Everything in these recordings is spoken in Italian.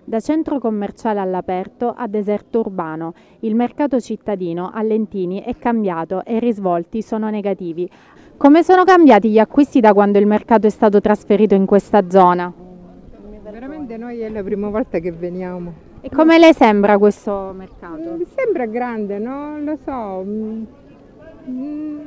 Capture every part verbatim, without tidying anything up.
Da centro commerciale all'aperto a deserto urbano, il mercato cittadino a Lentini è cambiato e i risvolti sono negativi. Come sono cambiati gli acquisti da quando il mercato è stato trasferito in questa zona? Veramente noi è la prima volta che veniamo. E come le sembra questo mercato? Mi sembra grande, non lo so. Mm, mm,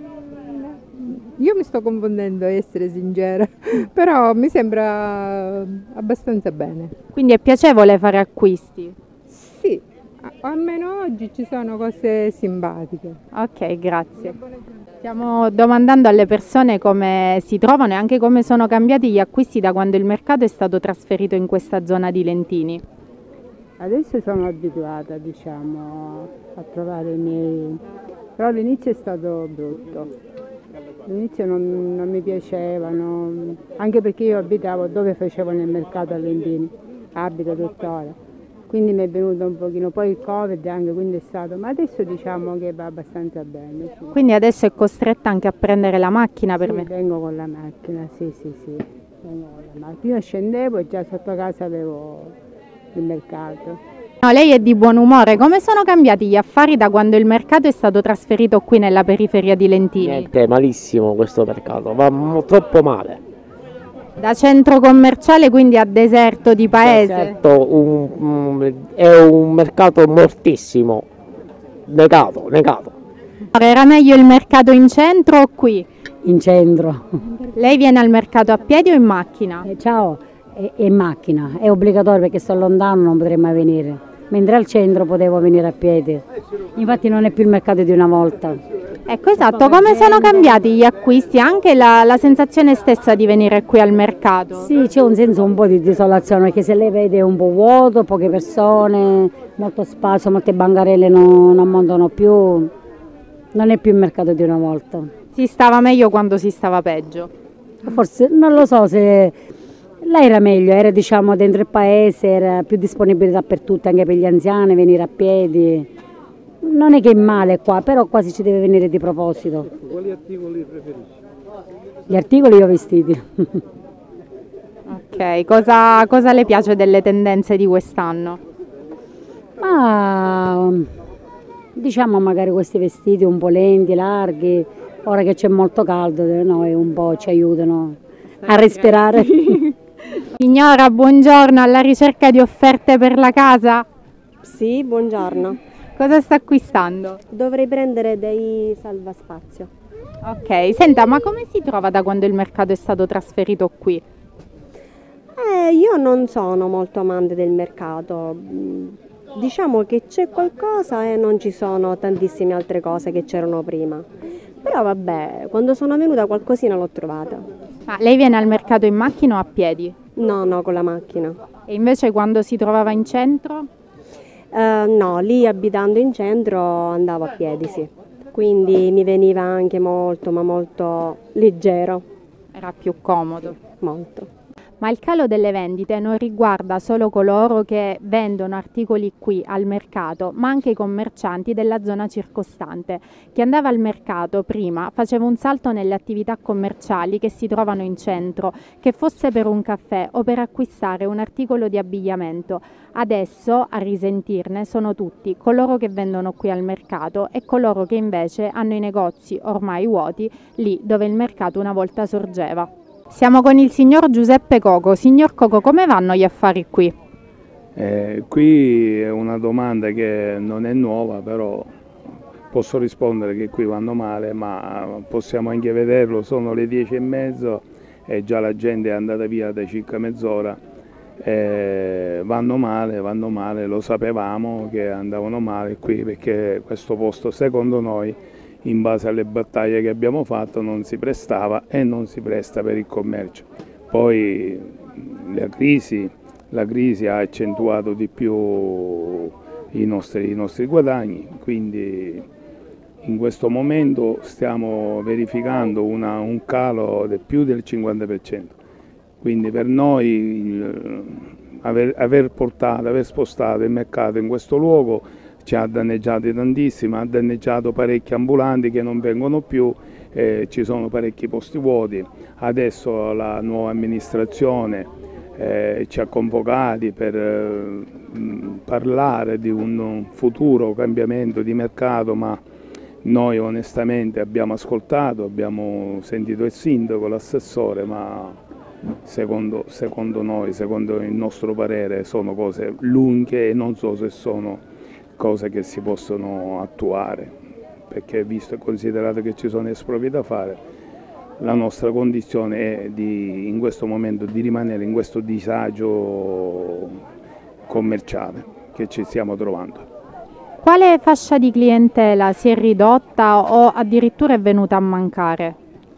Io mi sto confondendo, a essere sincera, però mi sembra abbastanza bene. Quindi è piacevole fare acquisti? Sì, a- almeno oggi ci sono cose simpatiche. Ok, grazie. Stiamo domandando alle persone come si trovano e anche come sono cambiati gli acquisti da quando il mercato è stato trasferito in questa zona di Lentini. Adesso sono abituata, diciamo, a trovare i miei, però all'inizio è stato brutto. All'inizio non, non mi piacevano, anche perché io abitavo dove facevano il mercato a Lentini, abito tuttora. Quindi mi è venuto un pochino, poi il Covid anche, quindi è stato, ma adesso diciamo che va abbastanza bene. Sì. Quindi adesso è costretta anche a prendere la macchina per Sì, me. vengo con la macchina, sì, sì, sì, vengo con la macchina. Io scendevo e già sotto casa avevo il mercato. No, lei è di buon umore. Come sono cambiati gli affari da quando il mercato è stato trasferito qui nella periferia di Lentini? Niente, malissimo questo mercato, va mo- troppo male. Da centro commerciale quindi a deserto di paese? Certo, un- un- è un mercato mortissimo, negato, negato. Era meglio il mercato in centro o qui? In centro. Lei viene al mercato a piedi o in macchina? Eh, ciao, è, è in macchina, è obbligatorio perché sto lontano, non potrei mai venire. Mentre al centro potevo venire a piedi. Infatti non è più il mercato di una volta. Ecco, esatto, come sono cambiati gli acquisti, anche la, la sensazione stessa di venire qui al mercato? Sì, c'è un senso un po' di desolazione perché se lei vede è un po' vuoto, poche persone, molto spazio, molte bancarelle non, non montano più. Non è più il mercato di una volta. Si stava meglio quando si stava peggio? Forse non lo so se là era meglio, era diciamo dentro il paese, era più disponibilità per tutti, anche per gli anziani, venire a piedi. Non è che è male qua, però quasi ci deve venire di proposito. Quali articoli preferisci? Gli articoli io vestiti. Ok, cosa, cosa le piace delle tendenze di quest'anno? Ma diciamo magari questi vestiti un po' lenti, larghi, ora che c'è molto caldo, noi un po' ci aiutano a respirare. Signora, buongiorno, alla ricerca di offerte per la casa? Sì, buongiorno. Cosa sta acquistando? Dovrei prendere dei salvaspazio. Ok, senta, ma come si trova da quando il mercato è stato trasferito qui? Eh, io non sono molto amante del mercato. Mm, Diciamo che c'è qualcosa e non ci sono tantissime altre cose che c'erano prima. Però vabbè, quando sono venuta qualcosina l'ho trovata. Ma lei viene al mercato in macchina o a piedi? No, no, con la macchina. E invece quando si trovava in centro? Eh, no, lì abitando in centro andavo a piedi, sì. Quindi mi veniva anche molto, ma molto leggero, Era più comodo. molto. Ma il calo delle vendite non riguarda solo coloro che vendono articoli qui al mercato, ma anche i commercianti della zona circostante. Chi andava al mercato prima faceva un salto nelle attività commerciali che si trovano in centro, che fosse per un caffè o per acquistare un articolo di abbigliamento. Adesso a risentirne sono tutti, coloro che vendono qui al mercato e coloro che invece hanno i negozi ormai vuoti lì dove il mercato una volta sorgeva. Siamo con il signor Giuseppe Coco. Signor Coco, come vanno gli affari qui? Eh, qui è una domanda che non è nuova, però posso rispondere che qui vanno male, ma possiamo anche vederlo, sono le dieci e mezzo e già la gente è andata via da circa mezz'ora. Eh, vanno male, vanno male, lo sapevamo che andavano male qui perché questo posto secondo noi, in base alle battaglie che abbiamo fatto, non si prestava e non si presta per il commercio. Poi la crisi, la crisi ha accentuato di più i nostri, i nostri guadagni, quindi in questo momento stiamo verificando una, un calo di più del cinquanta per cento. Quindi per noi il, aver, aver portato, aver spostato il mercato in questo luogo ci ha danneggiati tantissimo, ha danneggiato parecchi ambulanti che non vengono più, eh, ci sono parecchi posti vuoti. Adesso la nuova amministrazione eh, ci ha convocati per eh, parlare di un futuro cambiamento di mercato, ma noi onestamente abbiamo ascoltato, abbiamo sentito il sindaco, l'assessore, ma secondo, secondo noi, secondo il nostro parere, sono cose lunghe e non so se sono cose che si possono attuare, perché visto e considerato che ci sono espropri da fare, la nostra condizione è di, in questo momento di rimanere in questo disagio commerciale che ci stiamo trovando. Quale fascia di clientela si è ridotta o addirittura è venuta a mancare?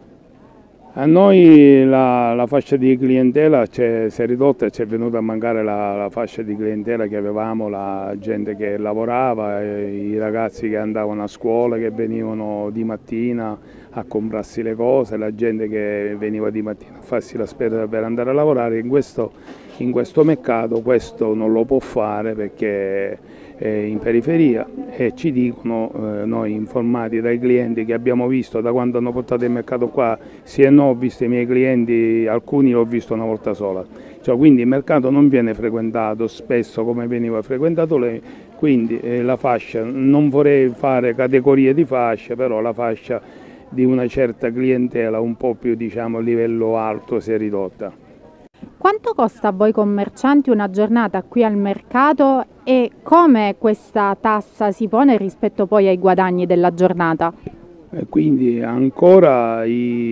A noi la, la fascia di clientela si è ridotta e ci è venuta a mancare la, la fascia di clientela che avevamo, la gente che lavorava, i ragazzi che andavano a scuola, che venivano di mattina a comprarsi le cose, la gente che veniva di mattina a farsi la spesa per andare a lavorare. In questo, in questo mercato questo non lo può fare perché è in periferia e ci dicono, eh, noi informati dai clienti che abbiamo visto da quando hanno portato il mercato qua, sì e no, ho visto i miei clienti, alcuni l'ho visto una volta sola, cioè, quindi il mercato non viene frequentato spesso come veniva frequentato lei, quindi eh, la fascia, non vorrei fare categorie di fasce, però la fascia di una certa clientela un po' più, diciamo, a livello alto si è ridotta. Quanto costa a voi commercianti una giornata qui al mercato e come questa tassa si pone rispetto poi ai guadagni della giornata? E quindi ancora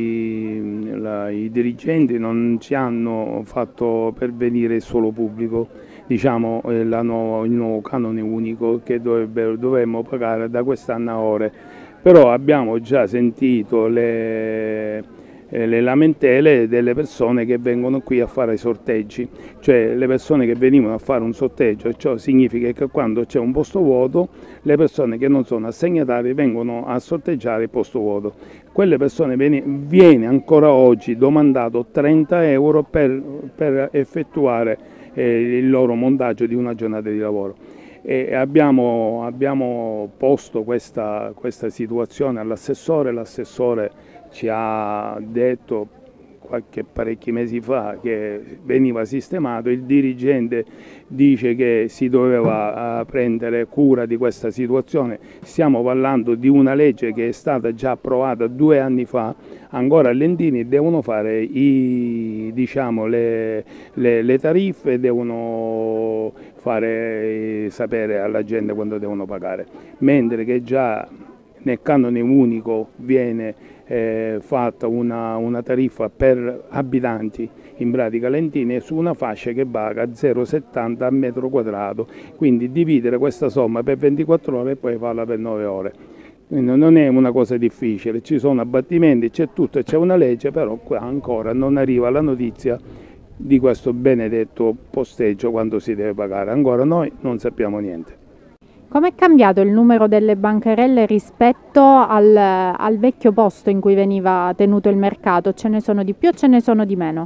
i, la, i dirigenti non ci hanno fatto pervenire il suolo pubblico, diciamo eh, la nuova, il nuovo canone unico che dovrebbe, dovremmo pagare da quest'anno a ore, però abbiamo già sentito le... le lamentele delle persone che vengono qui a fare i sorteggi, cioè le persone che venivano a fare un sorteggio, ciò significa che quando c'è un posto vuoto le persone che non sono assegnatarie vengono a sorteggiare il posto vuoto. Quelle persone viene, viene ancora oggi domandato trenta euro per, per effettuare eh, il loro montaggio di una giornata di lavoro. E abbiamo, abbiamo posto questa, questa situazione all'assessore, l'assessore ci ha detto qualche parecchi mesi fa che veniva sistemato, il dirigente dice che si doveva prendere cura di questa situazione. Stiamo parlando di una legge che è stata già approvata due anni fa, ancora a Lentini devono fare i, diciamo, le, le, le tariffe, devono fare sapere alla gente quando devono pagare, mentre che già nel canone unico viene eh, fatta una, una tariffa per abitanti, in pratica Lentini, su una fascia che paga zero virgola settanta a metro quadrato, quindi dividere questa somma per ventiquattro ore e poi farla per nove ore. Quindi non è una cosa difficile, ci sono abbattimenti, c'è tutto, c'è una legge, però qua ancora non arriva la notizia di questo benedetto posteggio quando si deve pagare, ancora noi non sappiamo niente. Come è cambiato il numero delle bancarelle rispetto al, al vecchio posto in cui veniva tenuto il mercato? Ce ne sono di più o ce ne sono di meno?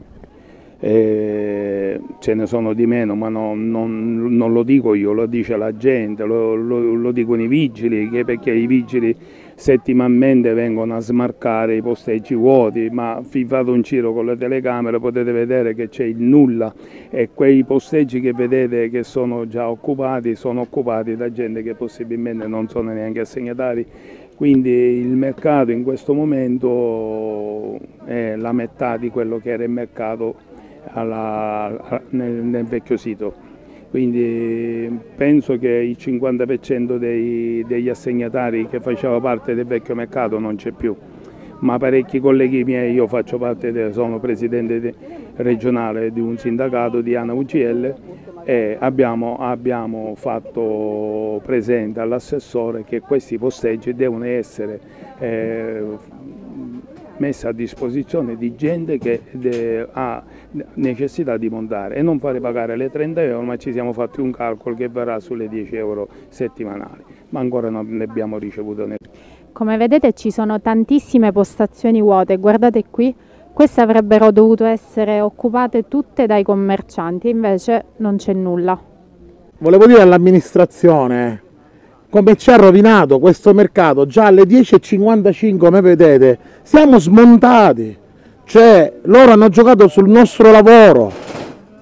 Eh, ce ne sono di meno, ma no, non, non lo dico io, lo dice la gente, lo, lo, lo dicono i vigili, che perché i vigili settimanalmente vengono a smarcare i posteggi vuoti, ma vi fate un giro con le telecamere potete vedere che c'è il nulla e quei posteggi che vedete che sono già occupati sono occupati da gente che possibilmente non sono neanche assegnatari, quindi il mercato in questo momento è la metà di quello che era il mercato alla, nel, nel vecchio sito. Quindi penso che il cinquanta per cento dei, degli assegnatari che faceva parte del vecchio mercato non c'è più, ma parecchi colleghi miei, io faccio parte, de, sono presidente regionale di un sindacato di ANA U G L e abbiamo, abbiamo fatto presente all'assessore che questi posteggi devono essere eh, messa a disposizione di gente che ha necessità di montare e non fare pagare le trenta euro, ma ci siamo fatti un calcolo che verrà sulle dieci euro settimanali, ma ancora non ne abbiamo ricevuto nessuno. Come vedete ci sono tantissime postazioni vuote, guardate qui, queste avrebbero dovuto essere occupate tutte dai commercianti, invece non c'è nulla. Volevo dire all'amministrazione come ci ha rovinato questo mercato, già alle dieci e cinquantacinque come vedete siamo smontati, cioè loro hanno giocato sul nostro lavoro,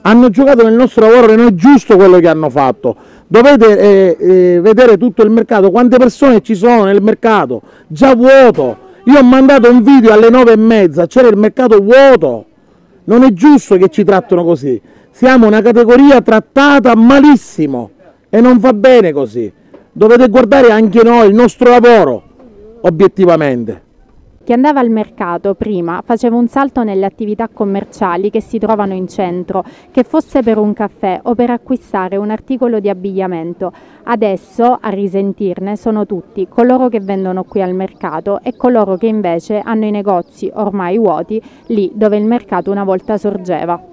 hanno giocato nel nostro lavoro e non è giusto quello che hanno fatto. Dovete eh, eh, vedere tutto il mercato, quante persone ci sono nel mercato, già vuoto. Io ho mandato un video alle nove e mezza, c'era il mercato vuoto. Non è giusto che ci trattano così. Siamo una categoria trattata malissimo e non va bene così. Dovete guardare anche noi, il nostro lavoro, obiettivamente. Chi andava al mercato prima faceva un salto nelle attività commerciali che si trovano in centro, che fosse per un caffè o per acquistare un articolo di abbigliamento. Adesso a risentirne sono tutti, coloro che vendono qui al mercato e coloro che invece hanno i negozi ormai vuoti lì dove il mercato una volta sorgeva.